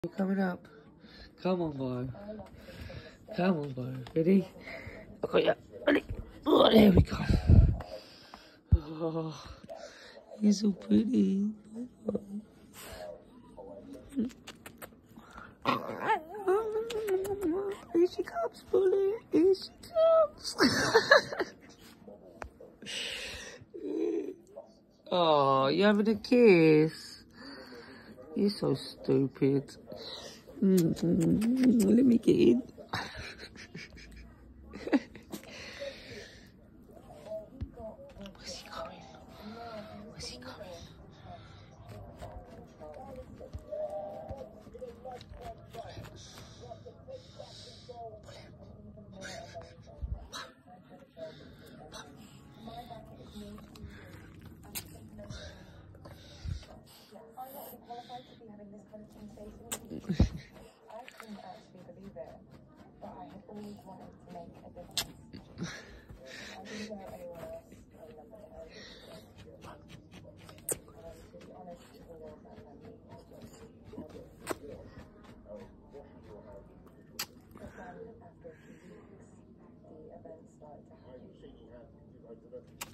You're coming up. Come on, boy. Come on, boy. Ready? Okay, yeah. Ready? Oh, there we go. Oh, he's so pretty. Here she comes, Bully. Here she comes. Oh, you having a kiss? You're so stupid. Let me get in. Where's he going? Where's he going? Qualified to be having this conversation. I couldn't actually believe it, but I had always wanted to make a difference. I didn't know anyone else in London. And to be honest, people were my family. But then, after a few weeks, the events started to happen.